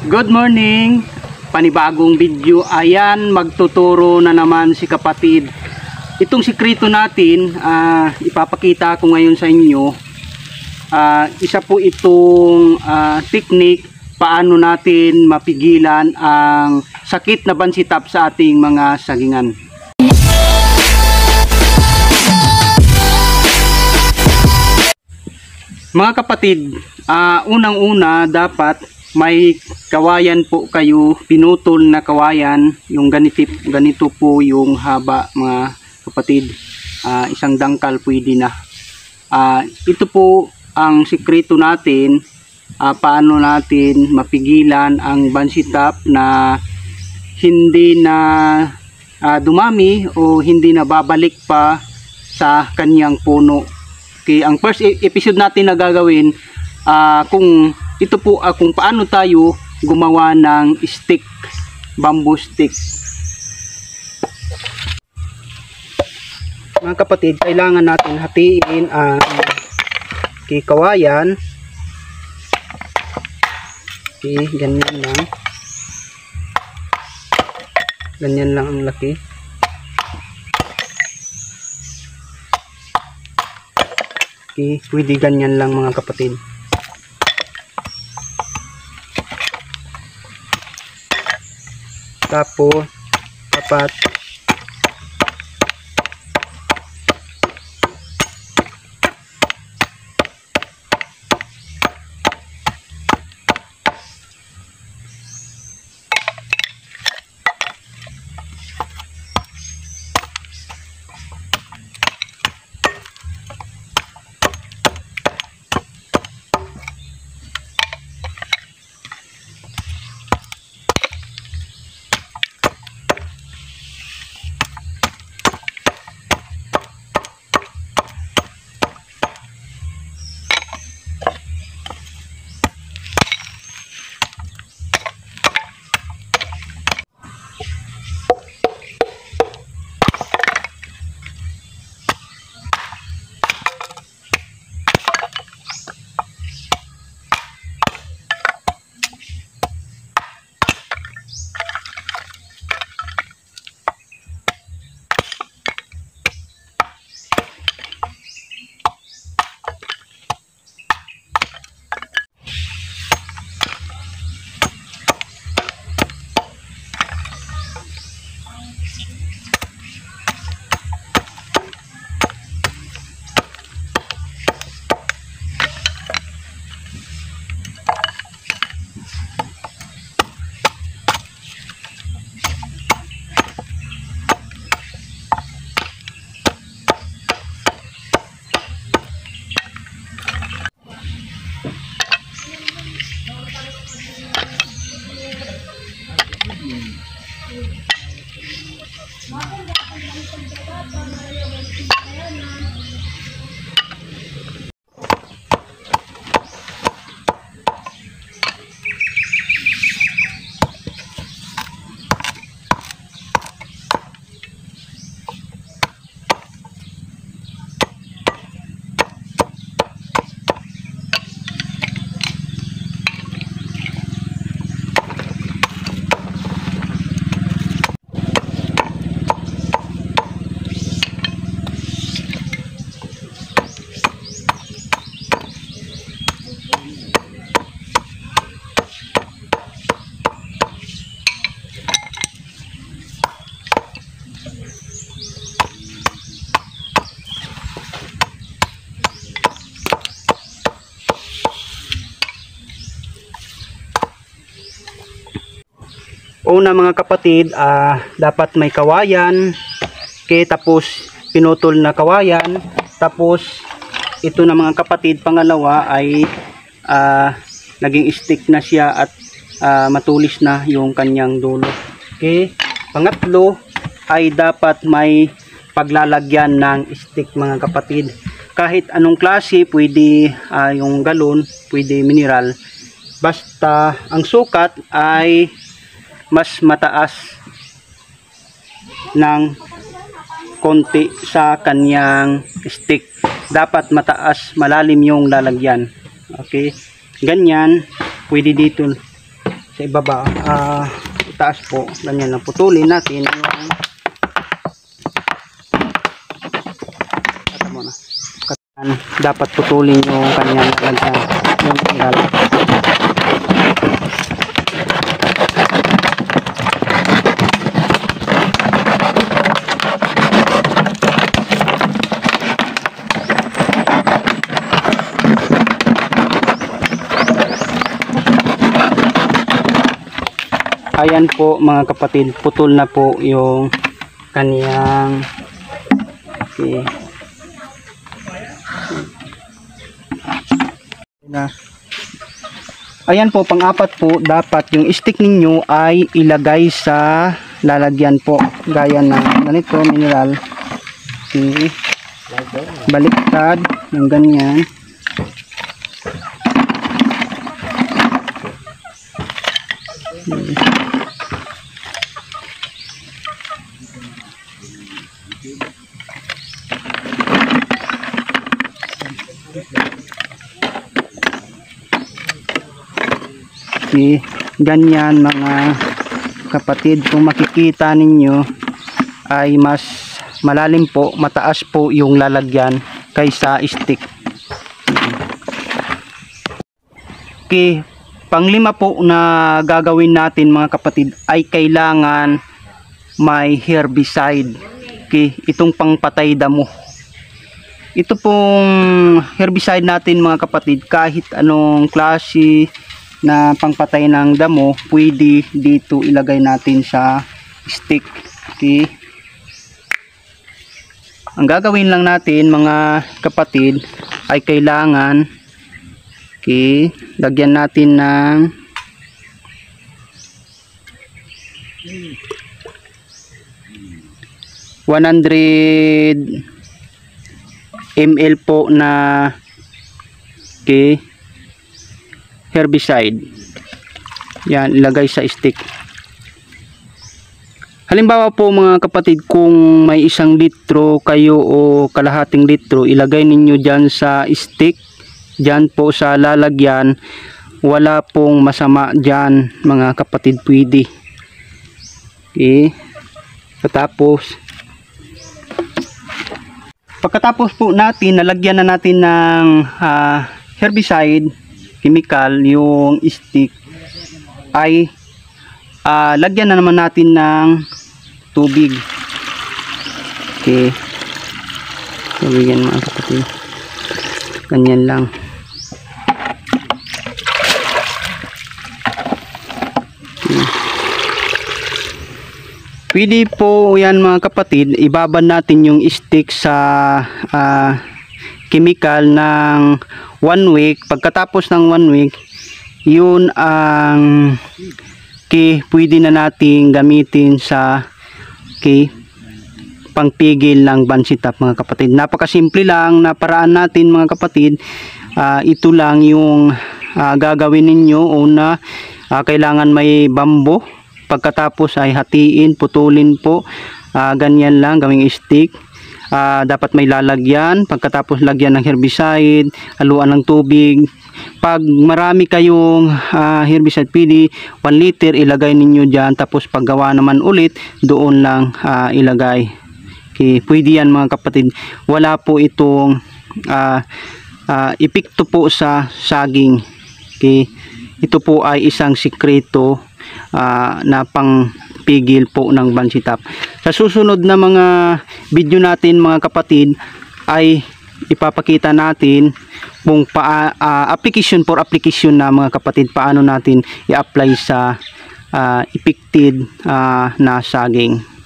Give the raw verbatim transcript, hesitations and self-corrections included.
Good morning! Panibagong video. Ayan, magtuturo na naman si kapatid. Itong sikreto natin, uh, ipapakita ko ngayon sa inyo. Uh, isa po itong uh, technique paano natin mapigilan ang sakit na bansitap sa ating mga sagingan. Mga kapatid, uh, unang-una dapat may kawayan po kayo, pinutol na kawayan, yung ganito, ganito po yung haba mga kapatid, uh, isang dangkal pwede na. Uh, ito po ang sikreto natin, uh, paano natin mapigilan ang bansitap na hindi na uh, dumami o hindi na babalik pa sa kanyang puno. Okay, ang first episode natin na gagawin, uh, kung ito po uh, kung paano tayo gumawa ng stick, bamboo stick. Mga kapatid, kailangan natin hatiin ang okay, kawayan. Okay, ganyan lang. Ganyan lang ang laki. Okay, pwede ganyan lang mga kapatid. Tapos dapat una mga kapatid, uh, dapat may kawayan. Okay, tapos pinutol na kawayan. Tapos ito na mga kapatid, pangalawa ay uh, naging stick na siya at uh, matulis na yung kanyang dulo. Okay, pangatlo ay dapat may paglalagyan ng stick mga kapatid. Kahit anong klase, pwede uh, yung galon, pwede mineral. Basta ang sukat ay mas mataas ng konti sa kanyang stick. Dapat mataas, malalim yung lalagyan. Okay, ganyan, pwede dito sa ibaba, ah, itaas po, ganyan lang, putulin natin yung kata mo na katan, dapat putulin yung kanyang lagyan, yung tanggal. Ayan po mga kapatid, putol na po yung kaniyang okay. Ayan po, pang-apat po, dapat yung stick ninyo ay ilagay sa lalagyan po, gaya ng ganito, mineral. Okay. Baliktad ng ganyan. Okay. Okay, ganyan mga kapatid, kung makikita ninyo ay mas malalim po, mataas po yung lalagyan kaysa stick. Okay, panglima po na gagawin natin mga kapatid ay kailangan may herbicide. Okay, itong pangpatay damo. Ito pong herbicide natin mga kapatid, kahit anong klase na pangpatay ng damo, pwede dito ilagay natin sa stick. Okay, ang gagawin lang natin mga kapatid ay kailangan, okay, lagyan natin ng one hundred milliliters po na okay, herbicide. Yan, ilagay sa stick. Halimbawa po mga kapatid, kung may isang litro kayo o kalahating litro, ilagay ninyo dyan sa stick, dyan po sa lalagyan. Wala pong masama dyan mga kapatid, pwede. Okay, patapos pagkatapos po natin, nalagyan na natin ng uh, herbicide chemical yung stick, ay uh, lagyan na naman natin ng tubig. Okay, tubigan mga kapatid, ganyan lang. Okay. Pwede po yan mga kapatid, ibabad natin yung stick sa uh, chemical ng one week. Pagkatapos ng one week, yun ang okay, pwede na natin gamitin sa okay, pangpigil ng bansitap mga kapatid. Napakasimple lang na paraan natin mga kapatid. Uh, ito lang yung uh, gagawin ninyo. Una, uh, kailangan may bambo. Pagkatapos ay hatiin, putulin po. Uh, ganyan lang, gawing stick. Uh, dapat may lalagyan. Pagkatapos lagyan ng herbicide, haluan ng tubig. Pag marami kayong uh, herbicide, pwede one liter ilagay ninyo dyan. Tapos paggawa naman ulit, doon lang uh, ilagay. Okay, pwede yan mga kapatid. Wala po itong uh, uh, epekto po sa saging. Okay, ito po ay isang sikreto uh, na pang pigil po ng bansitap. Sa susunod na mga video natin mga kapatid ay ipapakita natin kung pa, uh, application for application na mga kapatid, paano natin i-apply sa uh, affected uh, na saging.